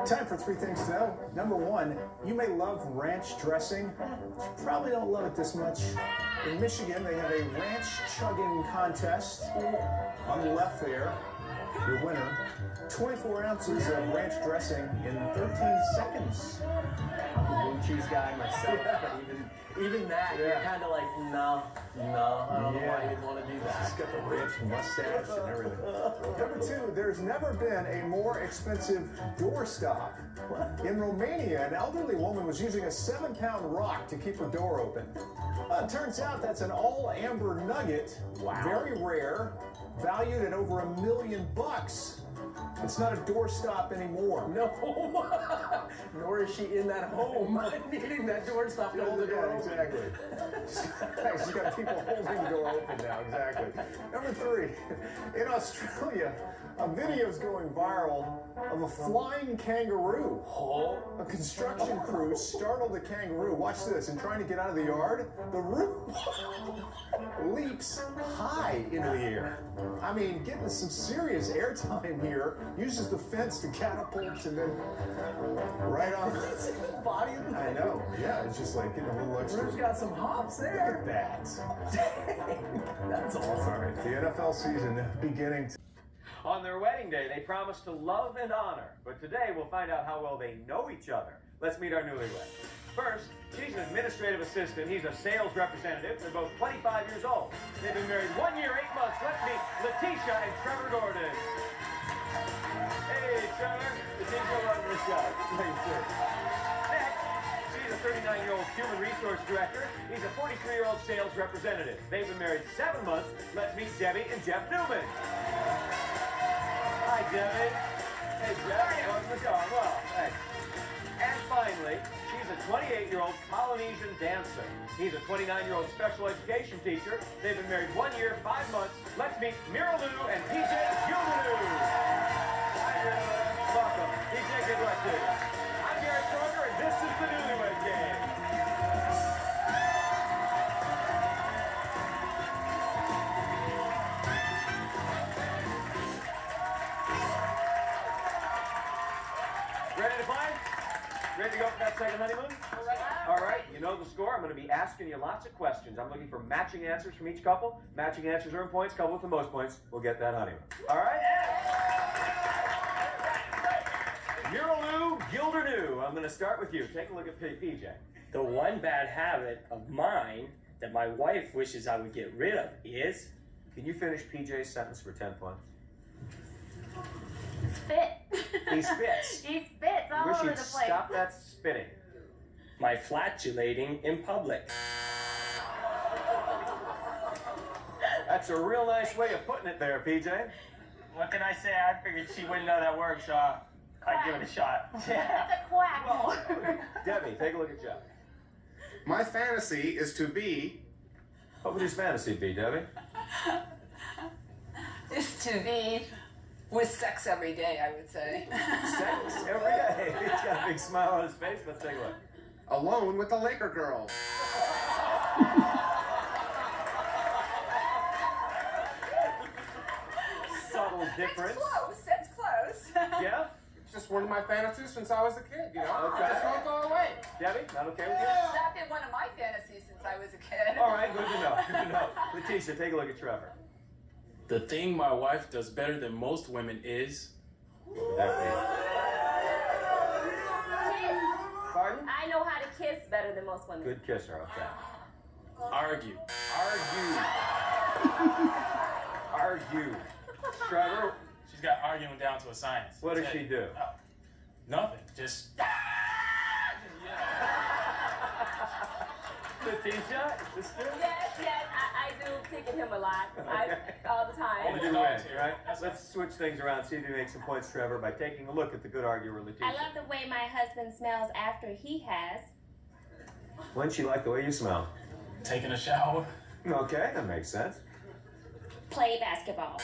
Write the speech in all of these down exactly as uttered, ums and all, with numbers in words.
Time for three things to know. Number one, you may love ranch dressing. You probably don't love it this much. In Michigan, they have a ranch chugging contest. On the left there, your winner, twenty-four ounces of ranch dressing in thirteen seconds. I'm a blue cheese guy myself, Yeah. but even even that, Yeah. you're kind of like, no, no, I don't know why Yeah. you'd want to do that. He's got the ranch mustache and everything. Number two, there's never been a more expensive doorstop. In Romania, an elderly woman was using a seven-pound rock to keep her door open. Uh, turns out that's an all-amber nugget, Wow. very rare, valued at over a million bucks. It's not a doorstop anymore. No, nor is she in that home needing that door stop to hold the door Yeah, open. exactly. She's got people holding the door open now, exactly. Number three, in Australia, a video is going viral of a flying kangaroo. Oh, A construction crew startled the kangaroo. Watch this. In trying to get out of the yard, the roo leaps high into the air. I mean, getting some serious airtime here. Uses the fence to catapult and then right on. body. I know. Yeah, it's just like getting a little extra. Drew's got some hops Look there. at that. Dang, that's awesome. All right, the N F L season beginning. On their wedding day, they promised to love and honor, but today we'll find out how well they know each other. Let's meet our newlywed. First, she's an administrative assistant. He's a sales representative. They're both twenty-five years old. They've been married one year, eight months. Let's meet Letitia and Trevor Gordon. Hey, Trevor. Letitia running the show. Next, she's a thirty-nine-year-old human resource director. He's a forty-three-year-old sales representative. They've been married seven months. Let's meet Debbie and Jeff Newman. Hi, Debbie. Hey, Jeff. Welcome to the show. Well, thanks. And finally, she's a twenty-eight-year-old Polynesian dancer. He's a twenty-nine-year-old special education teacher. They've been married one year, five months. Let's meet Mira Lou and P J Gildernew. Hi, Mira Lou. Welcome. P J, good luck to you. I'm Garrett Kroger, and this is the Newlywed Game. Ready to play? Ready to go for that second honeymoon? All right, you know the score. I'm going to be asking you lots of questions. I'm looking for matching answers from each couple. Matching answers earn points. Couple with the most points will get that honeymoon. All right? Mira Lou Gildernew. I'm going to start with you. Take a look at P J. The one bad habit of mine that my wife wishes I would get rid of is... Can you finish P J's sentence for ten points? Spit. He spits. He spits all Wish over you'd the place. stop that spitting. my flatulating in public. That's a real nice way of putting it there, P J. What can I say? I figured she wouldn't know that word, so uh, I'd give it a shot. Yeah. It's a quack. Debbie, take a look at Jeff. My fantasy is to be... What would his fantasy be, Debbie? Is to be with sex every day, I would say. Sex every day. He's got a big smile on his face. Let's take a look. alone with the Laker girls. Subtle difference. That's close. That's close. Jeff? It's just one of my fantasies since I was a kid, you know? Okay. It just won't go away. Debbie, not okay with you? That's been one of my fantasies since I was a kid. All right, good to know. Good to know. Letitia, take a look at Trevor. The thing my wife does better than most women is... What would that Kiss. be? Pardon? I know how to kiss better than most women. Good kisser, okay. argue. Argue. Argue. Trevor? She's got arguing down to a science. What does That's she it. do? Oh, nothing. Just... Letitia, sister? Yes, yes, I, I do pick at him a lot. I, all the time. You do win, right? Let's switch things around, see if you make some points, Trevor, by taking a look at the good arguer, Letitia. I love the way my husband smells after he has. When she like the way you smell? Taking a shower. Okay, that makes sense. Play basketball.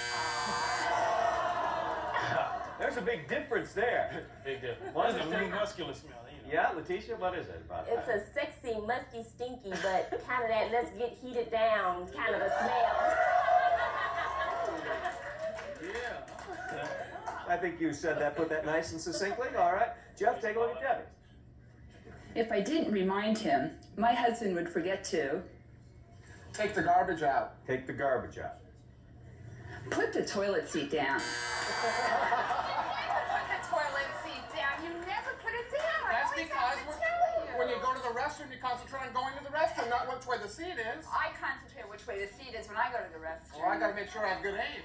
There's a big difference there. Big difference. One What is is a the- real muscular smell? You know? Yeah, Letitia, what is it about It's that? a sexy, musky, stinky, but kind of that let's get heated down kind of a smell. Yeah. I think you said that, put that nice and succinctly. All right. Jeff, take a look at Debbie. If I didn't remind him, my husband would forget to Take the garbage out. Take the garbage out. put the toilet seat down. Put the toilet seat down. You never put it down. I That's always because have to when, tell you. when you go to the restroom, you concentrate on going to the restroom, not which way the seat is. I concentrate which way the seat is when I go to the restroom. Well, I gotta make sure I have good aim.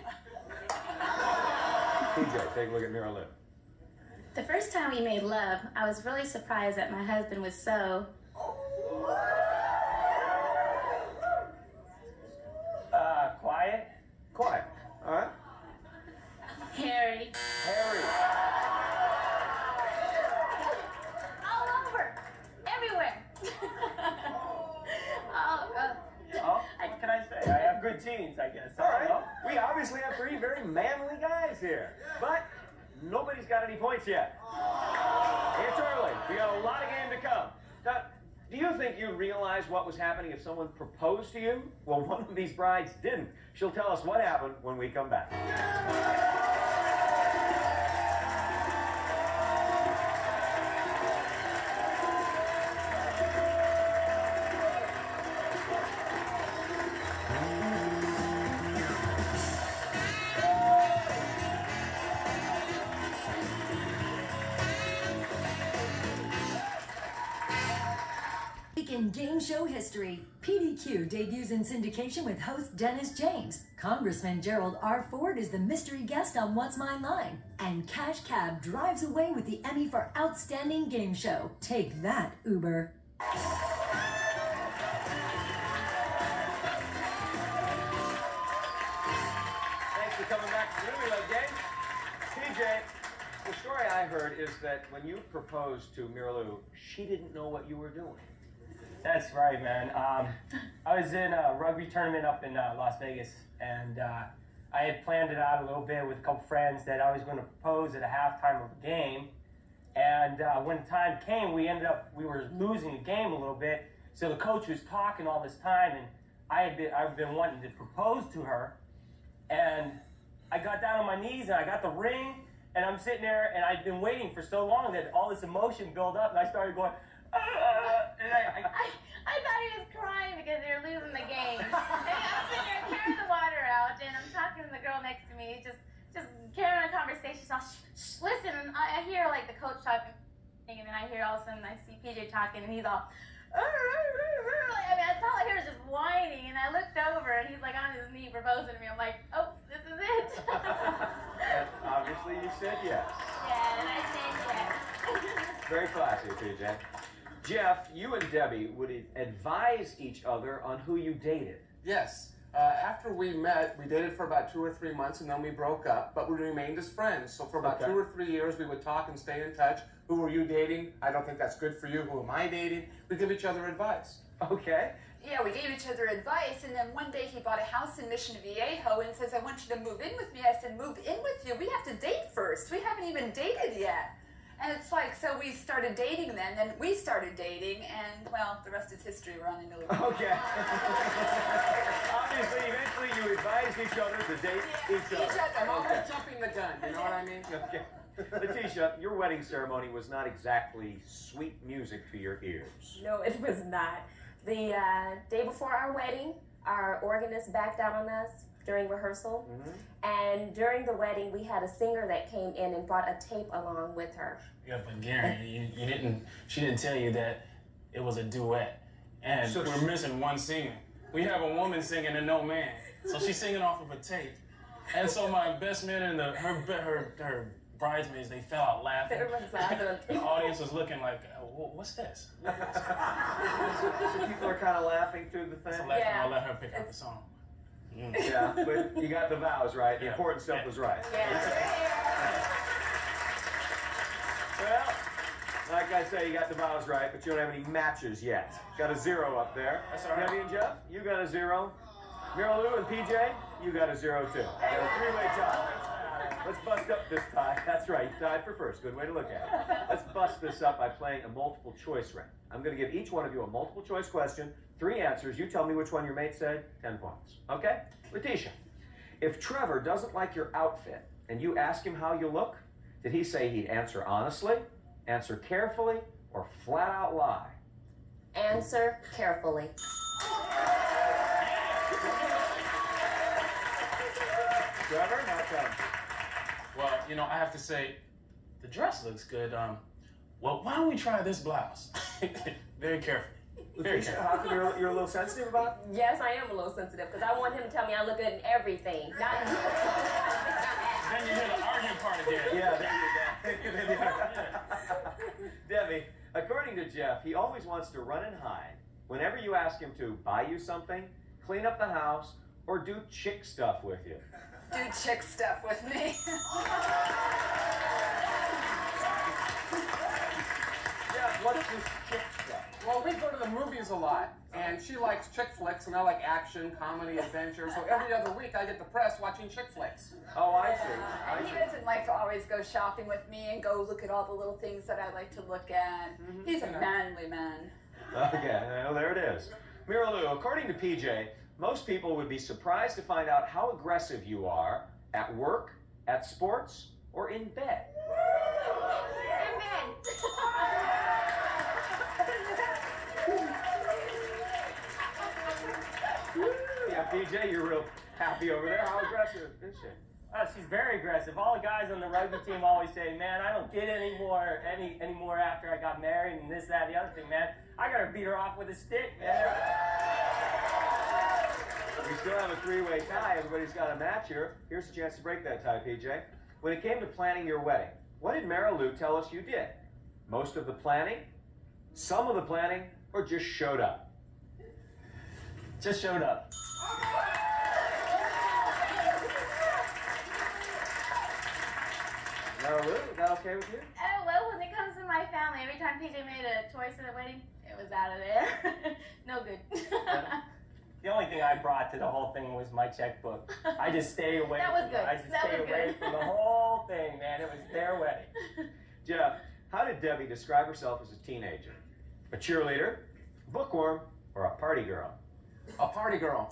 P J, take a look at Mira Lou. The first time we made love, I was really surprised that my husband was so... Uh, quiet. Quiet. All right. hairy. Harry. All over. Everywhere. oh, uh, Oh, what can I say? I have good genes, I guess. All I don't right. know. We obviously have three very manly guys here, but nobody's got any points yet. It's early. We got a lot of game to come. Now, do you think you realize what was happening if someone proposed to you? Well, one of these brides didn't. She'll tell us what happened when we come back. In game show history, P D Q debuts in syndication with host Dennis James. Congressman Gerald R. Ford is the mystery guest on What's My Line. And Cash Cab drives away with the Emmy for Outstanding Game Show. Take that, Uber. Thanks for coming back to the Newlywed Game. P J, the story I heard is that when you proposed to Mira Lou, she didn't know what you were doing. That's right, man. Um, I was in a rugby tournament up in uh, Las Vegas, and uh, I had planned it out a little bit with a couple friends that I was going to propose at a halftime of a game. And uh, when time came, we ended up, we were losing the game a little bit. So the coach was talking all this time, and I had been, I've been wanting to propose to her. And I got down on my knees, and I got the ring, and I'm sitting there, and I'd been waiting for so long that all this emotion built up, and I started going, Uh, and I, I, I, I thought he was crying because they were losing the game. And I'm sitting there carrying the water out, and I'm talking to the girl next to me, just just carrying a conversation. So shh, shh, listen, and I, I hear like the coach talking, and then I hear all of a sudden I see P J talking, and he's all, I mean, I felt like he was just whining, and I looked over, and he's like on his knee proposing to me. I'm like, oh, this is it. And obviously you said yes. Yeah, and I said yes. Very classy, P J. Jeff, you and Debbie would advise each other on who you dated. Yes. Uh, after we met, we dated for about two or three months, and then we broke up, but we remained as friends. So for about Okay. two or three years, we would talk and stay in touch. Who were you dating? I don't think that's good for you. Who am I dating? We give each other advice. Okay. Yeah, we gave each other advice, and then one day he bought a house in Mission Viejo and says, I want you to move in with me. I said, move in with you? We have to date first. We haven't even dated yet. And it's like, so we started dating then, then we started dating, and, well, the rest is history. We're on a new level. Okay. Obviously, eventually you advised each other to date Yeah, each other. each other. I'm always Okay. jumping the gun, you know what I mean? Okay. Letitia, your wedding ceremony was not exactly sweet music to your ears. No, it was not. The uh, day before our wedding, our organist backed out on us during rehearsal. Mm-hmm. And during the wedding, we had a singer that came in and brought a tape along with her. Yeah, but Gary, you, you didn't. She didn't tell you that it was a duet, and So we're she- missing one singer. We have a woman singing and no man, so she's singing off of a tape. And so my best man and the her her her bridesmaids, they fell out laughing. Everyone's laughing. The audience was looking like, oh, wha- what's this? So people are kind of laughing through the So thing. let, Yeah. I'll let her pick out the song. Mm. Yeah, but you got the vows right. The Yeah. important stuff Yeah. was right. Yeah. Well, like I say, you got the vows right, but you don't have any matches yet. Got a zero up there. That's all right. Debbie and Jeff, you got a zero. Mira Lou and P J, you got a zero too. Got a three-way tie. Let's bust up this tie. That's right, you tied for first. Good way to look at it. Let's bust this up by playing a multiple choice round. I'm going to give each one of you a multiple choice question, three answers. You tell me which one your mate said, ten points. Okay? Letitia, if Trevor doesn't like your outfit, and you ask him how you look, did he say he'd answer honestly, answer carefully, or flat out lie? Answer carefully. Trevor, now come. Well, you know, I have to say, the dress looks good. Um, well, why don't we try this blouse? Very carefully. Very Letitia, carefully. how come you're, you're a little sensitive about it? Yes, I am a little sensitive because I want him to tell me I look good in everything. Not Then you hear the arguing part again. Yeah, there you go. Debbie, according to Jeff, he always wants to run and hide whenever you ask him to buy you something, clean up the house, or do chick stuff with you. Do chick stuff with me. Jeff, what's this chick stuff? Well, we go to the movies a lot, and she likes chick flicks, and I like action, comedy, adventure. So every other week, I get depressed watching chick flicks. Oh, I see. I And he see. doesn't like to always go shopping with me and go look at all the little things that I like to look at. Mhm. He's a Yeah. manly man. Okay, well, there it is. Mira Lou, according to P J, most people would be surprised to find out how aggressive you are at work, at sports, or in bed. Amen. Yeah, P J, you're real happy over there. How aggressive is she? Uh, she's very aggressive. All the guys on the rugby team always say, man, I don't get any more, any, any more after I got married and this, that, the other thing, man. I gotta beat her off with a stick, man. We still have a three-way tie. Everybody's got a match here. Here's a chance to break that tie, P J. When it came to planning your wedding, what did Mara Lou tell us you did? Most of the planning, some of the planning, or just showed up? Just showed up. Mara Lou, is that okay with you? Oh, well, when it comes to my family, every time P J made a choice for the wedding, it was out of there. No good. The only thing I brought to the whole thing was my checkbook. I just stay away. That was from good. I just That stay was away good. from the whole thing, man. It was their wedding. Jeff, how did Debbie describe herself as a teenager? A cheerleader, bookworm, or a party girl? A party girl.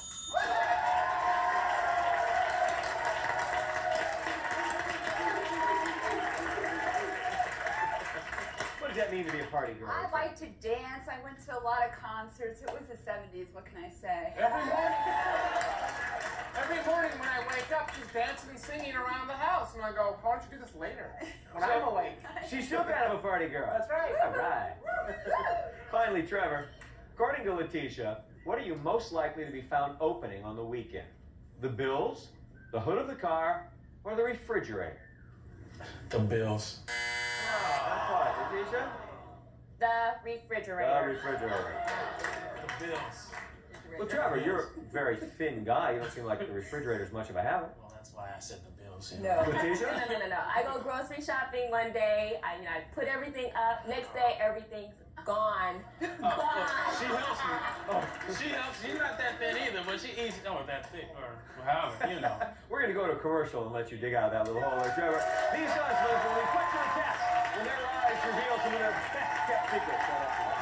What does that mean to be a party girl? I like to dance. I went to a lot of concerts. It was the seventies. What can I say? Every morning. Every morning when I wake up, she's dancing and singing around the house. And I go, why don't you do this later? When I'm awake. She's still kind of a party girl. That's right. All right. Finally, Trevor, according to Letitia, what are you most likely to be found opening on the weekend? The bills, the hood of the car, or the refrigerator? The bills. What, Letitia? The The refrigerator. refrigerator. The bills. Well, Trevor, you're a very thin guy. You don't seem like the refrigerator's much of a habit. Well, that's why I said the bills. You No. know. no, Letitia? no, no, no, no. I go grocery shopping one day. I, you know, I put everything up. Next day, everything's gone. Oh, Gone. well, she helps me. Oh, she helps. She's not that thin either, but she eats. Oh, that thick or however, you know. We're going to go to a commercial and let you dig out of that little hole there, Trevor. These husbands will be put to the test when their lives reveal some of their best kept secrets. Right after this.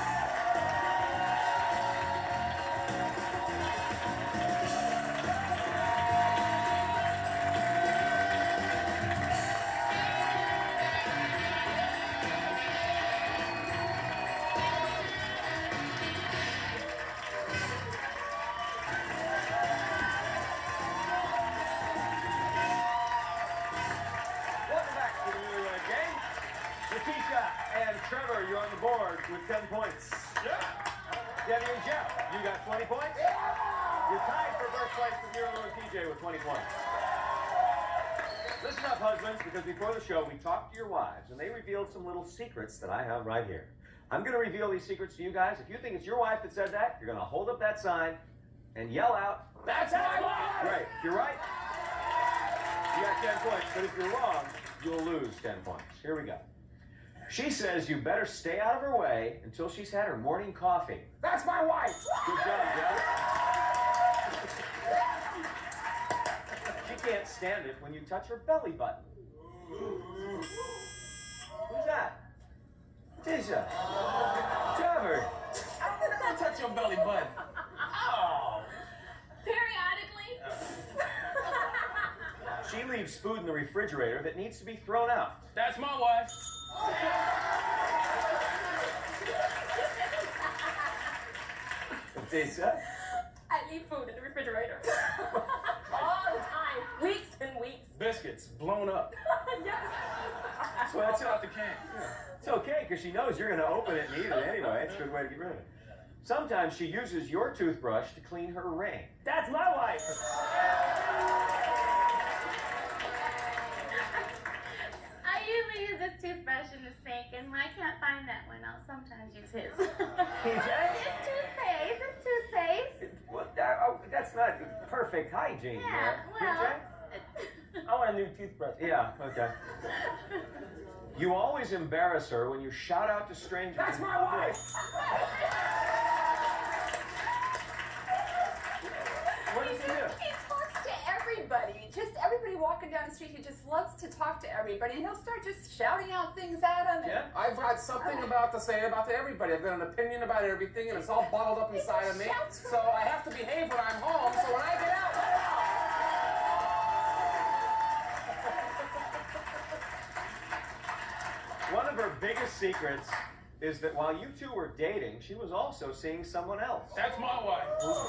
Welcome back to the Newlywed Game. Letitia and Trevor, you're on the board with ten points. Yeah. Debbie and Jeff, you got twenty points. You're tied for first place with Mira Lou and P J with twenty points. Listen up, husbands, because before the show, we talked to your wives, and they revealed some little secrets that I have right here. I'm going to reveal these secrets to you guys. If you think it's your wife that said that, you're going to hold up that sign and yell out, "That's my wife!" Right. If you're right, you got ten points, but if you're wrong, you'll lose ten points. Here we go. She says you better stay out of her way until she's had her morning coffee. That's my wife. Good job, Jeff. She can't stand it when you touch her belly button. Who's that? Tisha. Trevor. I would never touch your belly button. Oh. Periodically. She leaves food in the refrigerator that needs to be thrown out? That's my wife. Leticia? I leave food in the refrigerator. All the time. Weeks and weeks. Biscuits blown up. Yes. So that's out the can. It's okay, because she knows you're going to open it and eat it anyway. It's a good way to get rid of it. Sometimes she uses your toothbrush to clean her ring. That's my wife. I usually use this toothbrush in the sink, and when I can't find that one, I'll sometimes use his. P J? It's toothpaste. It's toothpaste. Well, that, oh, that's not perfect hygiene. Yeah, there. well. I want a new toothbrush. Yeah, okay. You always embarrass her when you shout out to strangers. That's my wife. What does he do? He talks to everybody. Just everybody walking down the street. He just loves to talk to everybody. And he'll start just shouting out things at them. Yeah? I've got something about to say about to everybody. I've got an opinion about everything, and it's all bottled up inside of me. So I have to behave when I'm home. So when I get out, One of her biggest secrets is that while you two were dating, she was also seeing someone else. That's my wife.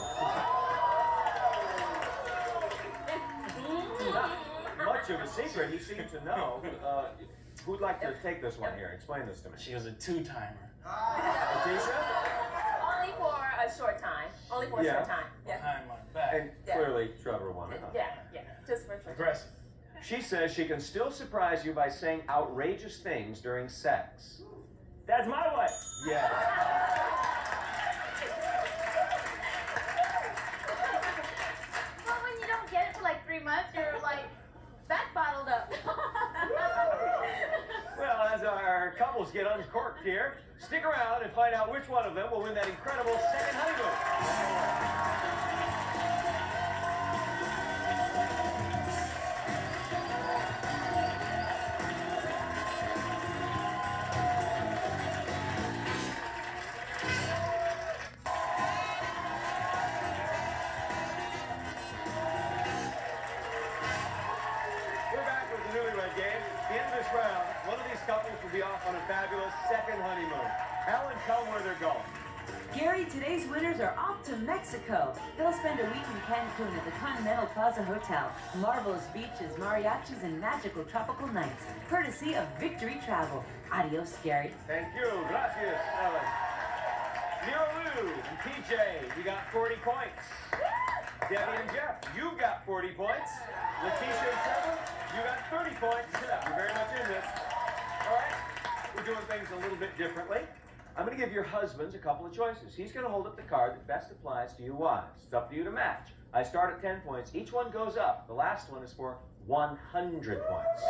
Not much of a secret, you seem to know. Uh, who'd like to take this one here? Explain this to me. She was a two-timer. Leticia? Only for a short time. Only for a Yeah. short time. Yeah. Behind my back. And Yeah. clearly Trevor won it. huh? Yeah, yeah. Just for a short time. Aggressive. She says she can still surprise you by saying outrageous things during sex. That's my wife. Yeah. Well, when you don't get it for like three months, you're like, that's bottled up. Well, as our couples get uncorked here, stick around and find out which one of them will win that incredible second honeymoon. We're back with the Newlywed Game. At the end of this round, one of these couples will be off on a fabulous second honeymoon. Alan, tell them where they're going. Gary, today's winners are off to Mexico. They'll spend a week in Cancun at the Continental Plaza Hotel. Marvelous beaches, mariachis, and magical tropical nights. Courtesy of Victory Travel. Adios, Gary. Thank you. Gracias, Alan. Miralu and P J, you got forty points. Debbie and Jeff, you've got forty points. Leticia and Trevor, you got thirty points. You're very much in this. All right, we're doing things a little bit differently. I'm going to give your husbands a couple of choices. He's going to hold up the card that best applies to you wives. It's up to you to match. I start at ten points. Each one goes up. The last one is for one hundred points.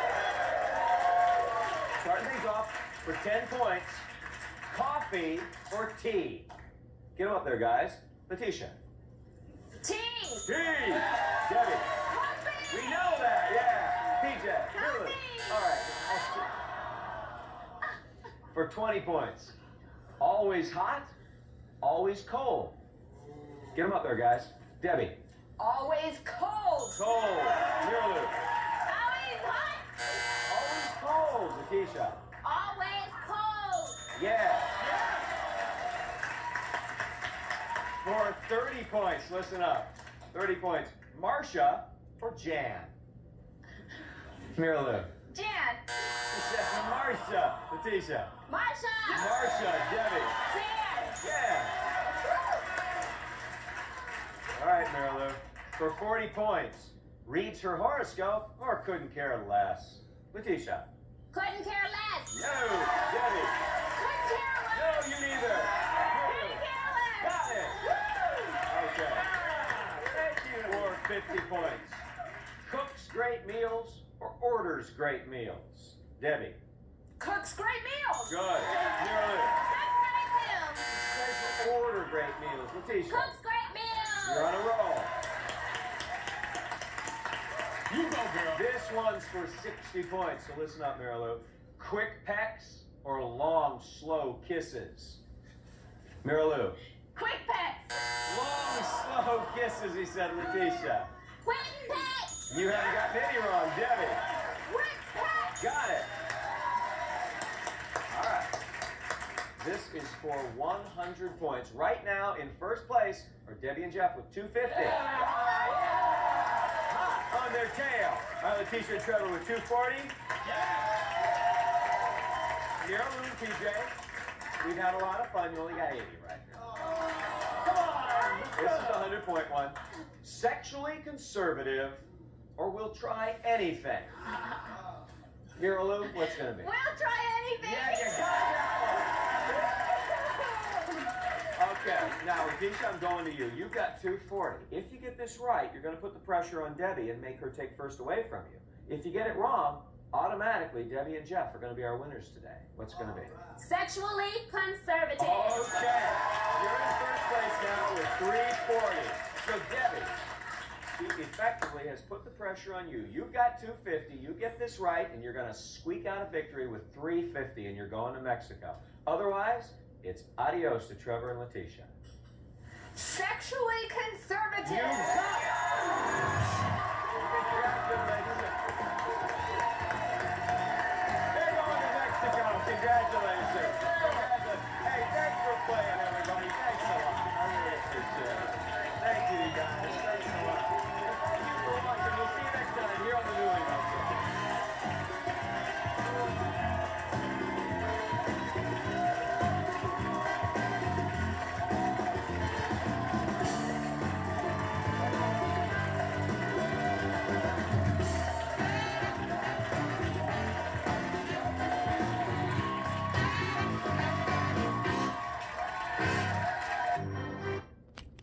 Starting things off for ten points. Coffee or tea? Get them up there, guys. Leticia. Tea. Tea. Debbie. Coffee. We know that, yeah. P J. Coffee. All right. For twenty points. Always hot, always cold. Get them up there, guys. Debbie. Always cold. Cold. Miralu. Always hot. Always cold. Leticia. Always cold. Yeah. For thirty points, listen up. thirty points. Marcia or Jan? Miralu. Jan. Marcia. Leticia. Marsha. Marcia. Debbie. Jan. Yeah. All right, Miralu. For forty points, reads her horoscope or couldn't care less? Leticia. Couldn't care less. No. Debbie. Couldn't care No, less. you neither. Couldn't care less. Got it. Okay. Thank you. For fifty points. Cooks great meals or orders great meals? Debbie. Cooks great meals. Good. Miralu. Cooks great meals. Says order great meals. Leticia. Cooks great meals. You're on a roll. You go, girl. This one's for sixty points, so listen up, Miralu. Quick pecks or long, slow kisses? Miralu. Quick pets. Long, slow kisses, he said, Leticia. Quick pets. You haven't gotten any wrong, Debbie. Got it. All right. This is for one hundred points. Right now, in first place are Debbie and Jeff with two fifty. Hot on their tail. All right, Letitia and Trevor with two forty. Nero, Lou, and P J. We've had a lot of fun. You only got eighty right now. Come on. This is the one hundred point one. Sexually conservative, or we'll try anything. Nero, Lou, what's going to be? We'll try anything. Yeah, you got that one. Okay, now, Letitia, I'm going to you. You've got two forty. If you get this right, you're going to put the pressure on Debbie and make her take first away from you. If you get it wrong, automatically, Debbie and Jeff are going to be our winners today. What's it going to be? Sexually conservative. Okay. You're in first place now with three forty. So, Debbie, she effectively has put the pressure on you. You've got two fifty. You get this right, and you're going to squeak out a victory with three fifty, and you're going to Mexico. Otherwise, it's adios to Trevor and Letitia. Sexually conservative. You got it. Congratulations. They're going to Mexico. Congratulations.